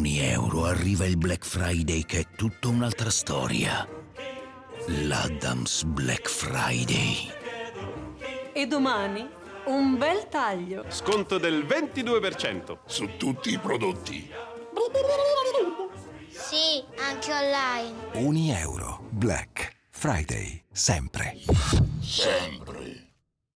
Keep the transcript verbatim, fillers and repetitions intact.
Unieuro arriva il Black Friday, che è tutta un'altra storia. L'Adams Black Friday. E domani un bel taglio. Sconto del ventidue per cento. Su tutti i prodotti. Sì, anche online. Unieuro. Black Friday. Sempre. Sempre.